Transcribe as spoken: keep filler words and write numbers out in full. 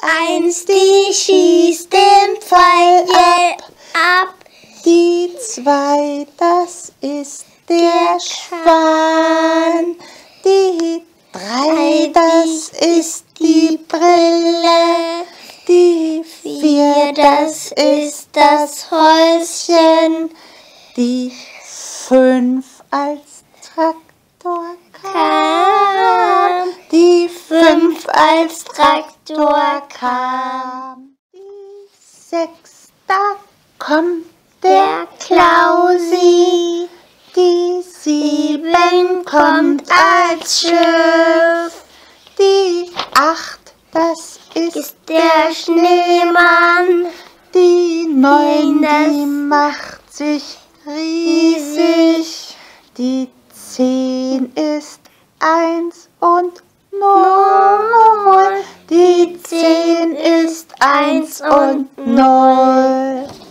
eins, die schießt den Pfeil ab. ab. Die zwei, das ist der Schwan. Die drei, das ist die Brille. Die vier, das ist das Häuschen. Die fünf als Traktor kam. Die fünf als Traktor kam. Die sechs, da kommt der Klausi. Die sieben kommt als Schiff. Die acht, das ist, Ist der Schneemann. die neun, das die macht sich riesig. Die zehn ist eins und null. Die zehn ist eins und null.